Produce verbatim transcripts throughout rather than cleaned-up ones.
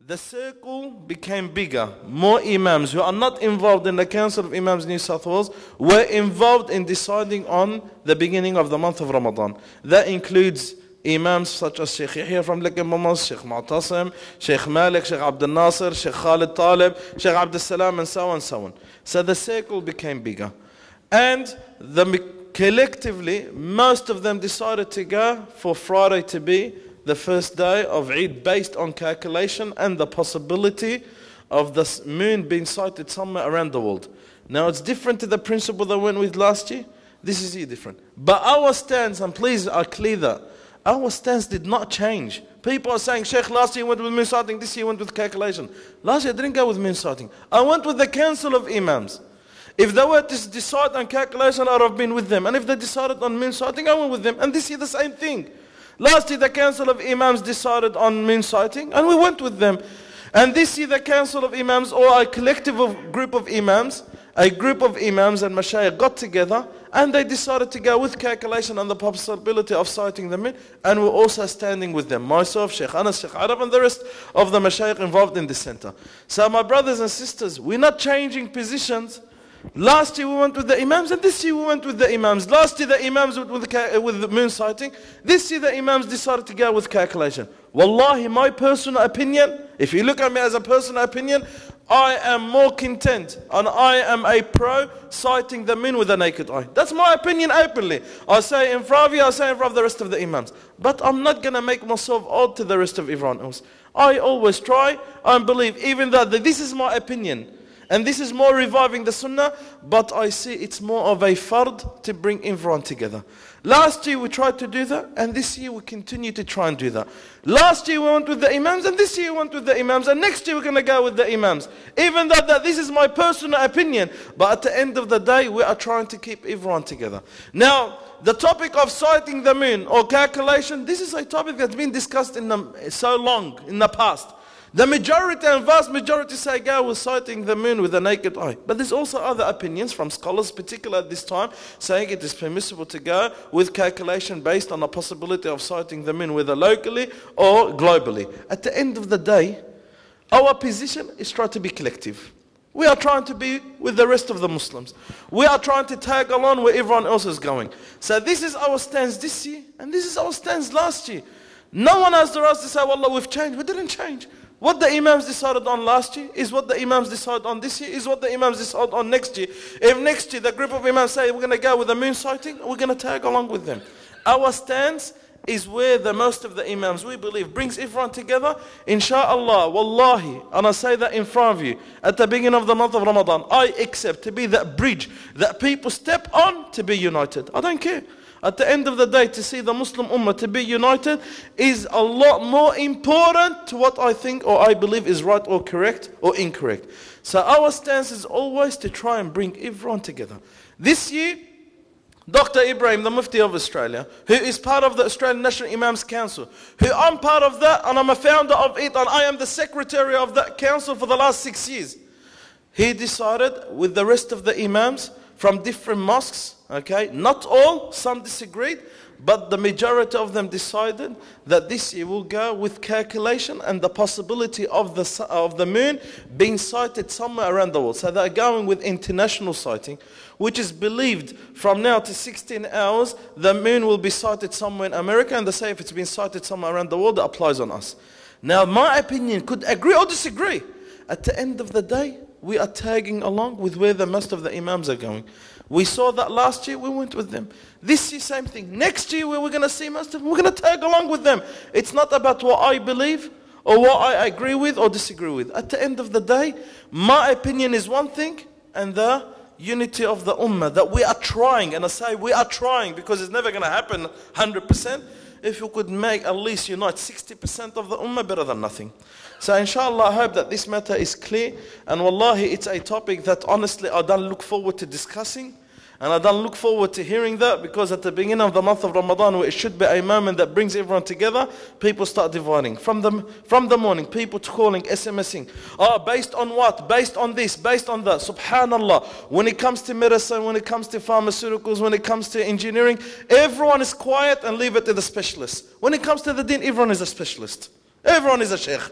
the circle became bigger. More imams who are not involved in the Council of Imams New South Wales were involved in deciding on the beginning of the month of Ramadan. That includes imams such as Sheikh Yahya from Lakan Mamas, Sheikh Mu'tasim, Sheikh Malik, Sheikh Abdul Nasir, Sheikh Khalid Talib, Sheikh Abdul Salam, and so on and so on. So the circle became bigger. And the, collectively, most of them decided to go for Friday to be the first day of Eid based on calculation and the possibility of the moon being sighted somewhere around the world. Now it's different to the principle that went with last year. This is here different. But our stance, and please I clear that, our stance did not change. People are saying, Sheikh, last year went with moon sighting, this year went with calculation. Last year I didn't go with moon sighting. I went with the Council of Imams. If they were to decide on calculation, I would have been with them. And if they decided on moon sighting, I went with them. And this year the same thing. Last year the Council of Imams decided on moon sighting and we went with them. And this year the Council of Imams, or a collective of group of Imams, a group of Imams and Mashayikh got together and they decided to go with calculation and the possibility of sighting the moon, and we're also standing with them. Myself, Sheikh Anas, Sheikh Arab, and the rest of the Mashayikh involved in this center. So my brothers and sisters, we're not changing positions. Last year we went with the Imams and this year we went with the Imams. Last year the Imams went with the, with the moon sighting. This year the Imams decided to go with calculation. Wallahi, my personal opinion, if you look at me as a personal opinion, I am more content and I am a pro sighting the moon with the naked eye. That's my opinion openly. I say in front of you, I say in front of the rest of the Imams. But I'm not going to make myself odd to the rest of everyone else. I always try and believe, even though this is my opinion, and this is more reviving the Sunnah, but I see it's more of a fard to bring everyone together. Last year we tried to do that, and this year we continue to try and do that. Last year we went with the Imams, and this year we went with the Imams, and next year we're going to go with the Imams. Even though that this is my personal opinion, but at the end of the day we are trying to keep everyone together. Now, the topic of sighting the moon or calculation, this is a topic that's been discussed in the, so long in the past. The majority and vast majority say go with sighting the moon with the naked eye. But there's also other opinions from scholars, particularly at this time, saying it is permissible to go with calculation based on the possibility of sighting the moon whether locally or globally. At the end of the day, our position is try to be collective. We are trying to be with the rest of the Muslims. We are trying to tag along where everyone else is going. So this is our stance this year, and this is our stance last year. No one has the right to say, Wallah, we've changed. We didn't change. What the Imams decided on last year is what the Imams decide on this year, is what the Imams decide on next year. If next year the group of Imams say we're going to go with the moon sighting, we're going to tag along with them. Our stance is where the most of the Imams, we believe, brings everyone together. Insha'Allah, wallahi, and I say that in front of you, at the beginning of the month of Ramadan, I accept to be that bridge that people step on to be united. I don't care. At the end of the day, to see the Muslim Ummah to be united is a lot more important to what I think or I believe is right or correct or incorrect. So our stance is always to try and bring everyone together. This year, Doctor Ibrahim, the Mufti of Australia, who is part of the Australian National Imams Council, who I'm part of that and I'm a founder of it and I am the secretary of that council for the last six years. He decided with the rest of the Imams from different mosques, okay, not all, some disagreed, but the majority of them decided that this year will go with calculation and the possibility of the, of the moon being sighted somewhere around the world. So they're going with international sighting, which is believed from now to sixteen hours, the moon will be sighted somewhere in America, and they say if it's been sighted somewhere around the world, it applies on us. Now, my opinion could agree or disagree. At the end of the day, we are tagging along with where the most of the Imams are going. We saw that last year, we went with them. This year, same thing. Next year, where we're going to see most of them, we're going to tag along with them. It's not about what I believe or what I agree with or disagree with. At the end of the day, my opinion is one thing, and the unity of the Ummah, that we are trying, and I say we are trying because it's never going to happen one hundred percent. If you could make at least unite sixty percent of the Ummah, better than nothing. So inshallah, I hope that this matter is clear. And wallahi, it's a topic that honestly I don't look forward to discussing. And I don't look forward to hearing that, because at the beginning of the month of Ramadan, where it should be a moment that brings everyone together, people start dividing. From the, from the morning, people calling, SMSing. Oh, based on what? Based on this, based on that. Subhanallah. When it comes to medicine, when it comes to pharmaceuticals, when it comes to engineering, everyone is quiet and leave it to the specialists. When it comes to the deen, everyone is a specialist. Everyone is a sheikh.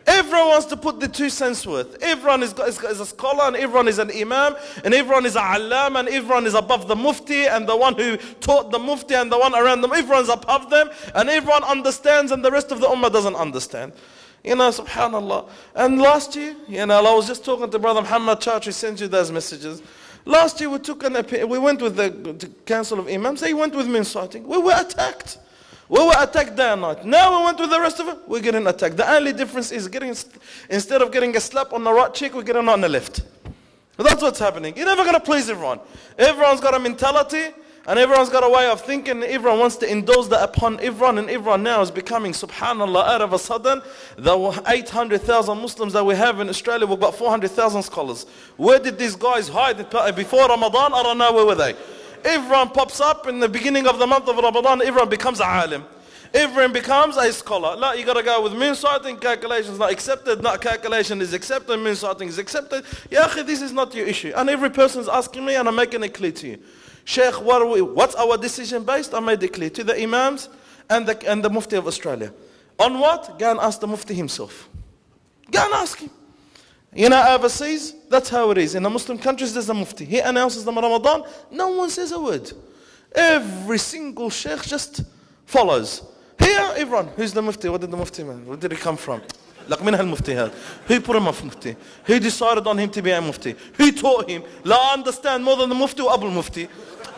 Everyone wants to put the two cents worth. Everyone is, got, is, is a scholar, and everyone is an imam, and everyone is a alam, and everyone is above the mufti, and the one who taught the mufti, and the one around them, everyone's above them, and everyone understands, and the rest of the ummah doesn't understand. You know, subhanallah. And last year, you know, I was just talking to Brother Muhammad Church, who sent you those messages. Last year we took an we went with the, the Council of Imams, they went with me inciting. We were attacked. We were attacked day and night. Now we went with the rest of it, we're getting attacked. The only difference is getting, instead of getting a slap on the right cheek, we're getting on the left. That's what's happening. You're never going to please everyone. Everyone's got a mentality, and everyone's got a way of thinking. Everyone wants to endorse that upon everyone, and everyone now is becoming, subhanallah, out of a sudden, the eight hundred thousand Muslims that we have in Australia, we've got four hundred thousand scholars. Where did these guys hide before Ramadan? I don't know, where were they? Everyone pops up in the beginning of the month of Ramadan, everyone becomes a alim. Everyone becomes a scholar. No, you got to go with moon sighting, calculations not accepted, not calculation is accepted, moon sighting is accepted. Ya akhi, this is not your issue. And every person is asking me, and I'm making it clear to you. Sheikh, what are we, what's our decision based? I made it clear to the Imams and the, and the Mufti of Australia. On what? Go and ask the Mufti himself. Go and ask him. You know, overseas, that's how it is. In the Muslim countries, there's a Mufti. He announces the Ramadan, no one says a word. Every single Sheikh just follows. Here, everyone, who's the Mufti? What did the Mufti mean? Where did he come from? Like, min al-Mufti had. Who put him off Mufti? Who decided on him to be a Mufti? Who taught him? La understand more than the Mufti or Abu Mufti?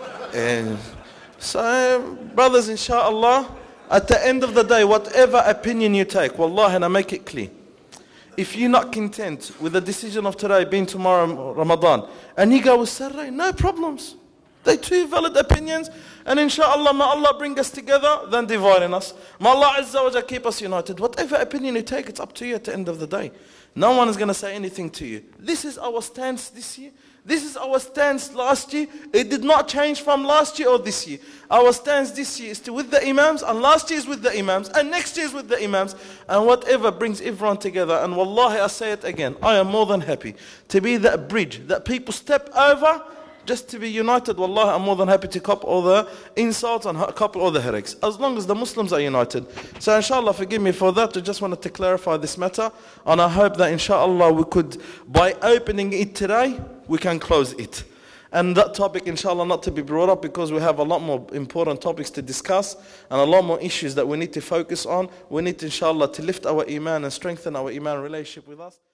And so, brothers, inshallah, at the end of the day, whatever opinion you take, wallahi, and I make it clear, if you're not content with the decision of today being tomorrow Ramadan, and you go with Saturday, no problems. They're two valid opinions, and inshallah, may Allah bring us together than dividing us. May Allah Azza wa Jalla keep us united. Whatever opinion you take, it's up to you at the end of the day. No one is going to say anything to you. This is our stance this year. This is our stance last year. It did not change from last year or this year. Our stance this year is to with the Imams, and last year is with the Imams, and next year is with the Imams, and whatever brings everyone together. And wallahi, I say it again, I am more than happy to be that bridge that people step over just to be united. Wallahi, I'm more than happy to cop all the insults and cop all the heretics, as long as the Muslims are united. So inshallah, forgive me for that. I just wanted to clarify this matter, and I hope that inshallah we could, by opening it today, we can close it. And that topic, inshallah, not to be brought up, because we have a lot more important topics to discuss and a lot more issues that we need to focus on. We need, inshallah, to lift our iman and strengthen our iman relationship with us.